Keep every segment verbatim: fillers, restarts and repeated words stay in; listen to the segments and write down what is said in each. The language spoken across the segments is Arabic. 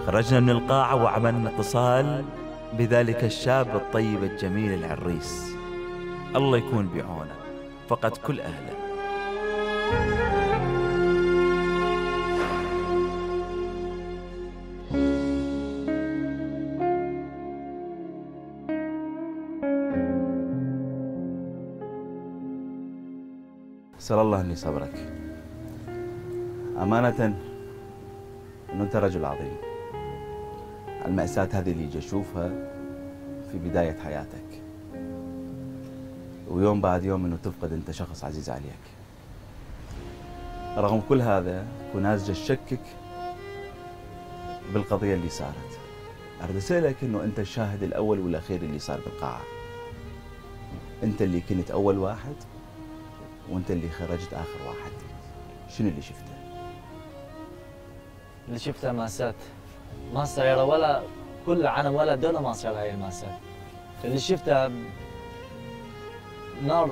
خرجنا من القاعة وعملنا اتصال بذلك الشاب الطيب الجميل العريس. الله يكون بعونه، فقد كل أهله. أسأل الله أن يصبرك. أمانة أنه أنت رجل عظيم. المأساة هذه اللي جي أشوفها في بداية حياتك، ويوم بعد يوم أنه تفقد أنت شخص عزيز عليك. رغم كل هذا وناس جا تشكك بالقضية اللي صارت. أريد أسألك أنه أنت الشاهد الأول والأخير اللي صار بالقاعة. أنت اللي كنت أول واحد وأنت اللي خرجت آخر واحد. شنو اللي شفته؟ اللي شفته ماسات، ما صايرة ولا كل العالم ولا دولة ما صايرة هاي الماسات. اللي شفته نار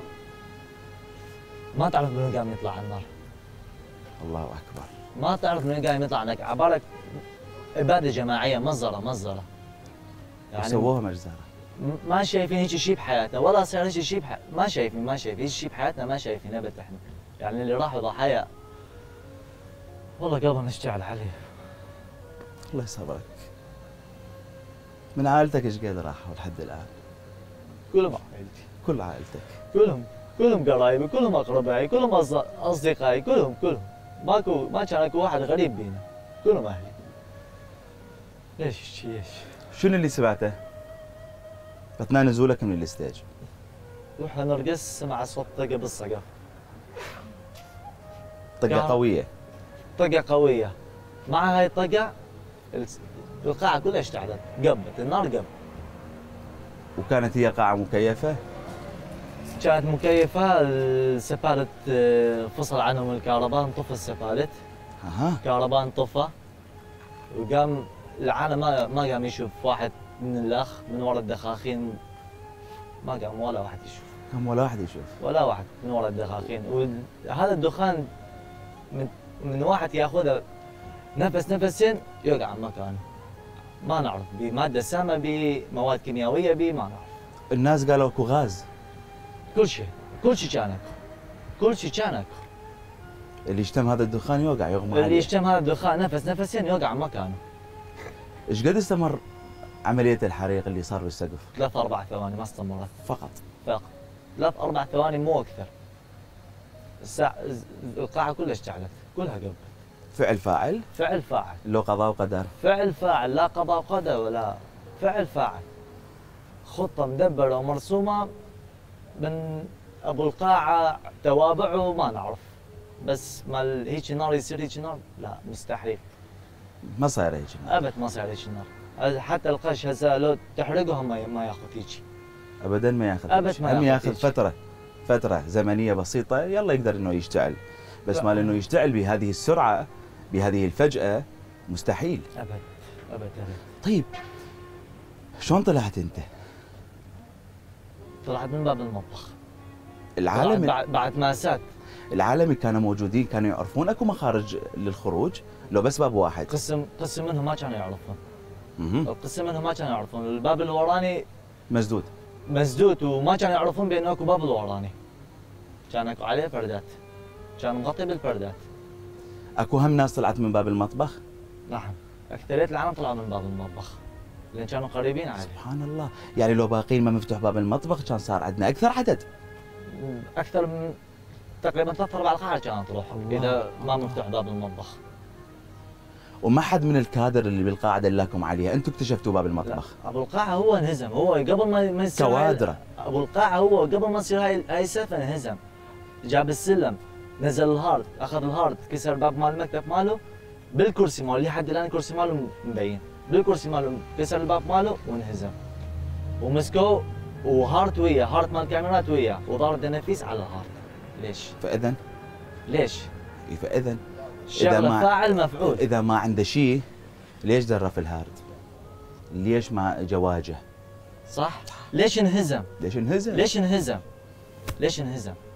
ما تعرف من وين قام يطلع النار. الله أكبر. ما تعرف من وين قام يطلع عنك، عبارة إبادة جماعية، مزرة مزرة. يعني سووها مجزرة. ما شايفين هيك شيء بحياتنا، ولا صار هيك شيء بح... ما شايفين ما شايفين هيك شيء بحياتنا، ما شايفين ابد احنا. يعني اللي راحوا ضحايا والله قلبنا اشتعل عليه. الله يصبرك. من عائلتك ايش قد راحوا لحد الان؟ كلهم عائلتي. كل عائلتك؟ كلهم كلهم قرايبي، كلهم اقربائي، كلهم اصدقائي، كلهم كلهم. ماكو ما كان اكو واحد غريب بينا، كلهم اهلي. ليش ليش؟ شنو اللي سمعته؟ اثناء نزولك من الستيج. رحنا نرقص، سمع صوت طقه بالسقف. طقه قويه. طقه قويه. مع هاي الطقه القاعه كلها اشتعلت، قبت النار قب. وكانت هي قاعه مكيفه؟ كانت مكيفه، السفالت فصل عنهم الكهرباء، انطفى السفالت. اها. الكهرباء انطفى وقام العالم ما ما قام يشوف واحد من الاخ من ورا الدخاخين. ما قام ولا واحد يشوف. قام ولا واحد يشوف؟ ولا واحد من ورا الدخاخين. وهذا الدخان من من واحد ياخذه نفس نفسين يوقع مكانه. ما نعرف بماده سامه، بمواد كيميائيه، بما نعرف. الناس قالوا اكو غاز. كل شيء كل شيء كان اكو. كل شيء كان اكو. اللي يشتم هذا الدخان يوقع يغمى عليه. اللي يشتم هذا الدخان نفس نفسين يوقع مكانه. ايش قد استمر عملية الحريق اللي صار بالسقف؟ ثلاث أربع ثواني ما استمرت. فقط؟ فقط. ثلاث أربع ثواني مو أكثر. الساعة القاعة كلها اشتعلت، كلها قبل. فعل فاعل؟ فعل فاعل. لو قضاء وقدر؟ فعل فاعل، لا قضاء وقدر ولا فعل فاعل. خطة مدبرة ومرسومة من أبو القاعة، توابعه ما نعرف. بس مال هيك نار يصير هيك نار، لا مستحيل. ما صاير هيك نار؟ أبد ما صاير هيك نار. حتى القش هسه لو تحرقهم ما ياخذ هيك. ابدا ما ياخذ. ابد ما هم ياخذ ياخذ فتره فتره زمنيه بسيطه يلا يقدر انه يشتعل، بس مال انه يشتعل بهذه السرعه بهذه الفجاه مستحيل. ابد ابد ابد. طيب شلون طلعت انت؟ طلعت من باب المطبخ. العالم بعد بعد ماسات. العالم اللي كانوا موجودين كانوا يعرفون اكو مخارج للخروج؟ لو بس باب واحد؟ قسم قسم منهم ما كانوا يعرفون. اها. القسم منهم ما كانوا يعرفون، الباب الوراني مسدود. مسدود، وما كانوا يعرفون بانه اكو باب الوراني. كان اكو عليه فردات. كان مغطي بالفردات. اكو هم ناس طلعت من باب المطبخ؟ نعم، اكثرية العالم طلعوا من باب المطبخ. لان كانوا قريبين عليه. سبحان الله، يعني لو باقيين ما مفتوح باب المطبخ كان صار عندنا اكثر عدد. اكثر من تقريبا ثلاث ارباع القاعة كانت تروح اذا ما مفتوح باب المطبخ. وما حد من الكادر اللي بالقاعه دلاكم عليها، انتم اكتشفتوا باب المطبخ؟ لا. ابو القاعه هو انهزم، هو قبل ما ما يصير كوادره. ابو القاعه هو قبل ما يصير هاي هاي السالفه انهزم. جاب السلم، نزل الهارد، اخذ الهارد، كسر باب مال المكتب ماله بالكرسي ماله، لحد الان الكرسي ماله مبين، بالكرسي ماله كسر الباب ماله وانهزم. ومسكوه وهارت وياه، هارت مال كاميرات وياه، وضرب دنافيس على الهارت. ليش؟ فاذا ليش؟ فاذا اذا ما فاعل مفعول. اذا ما عنده شيء ليش درف الهارد؟ ليش ما اجى واجه؟ صح؟ ليش انهزم؟ ليش انهزم؟ ليش انهزم؟ ليش انهزم؟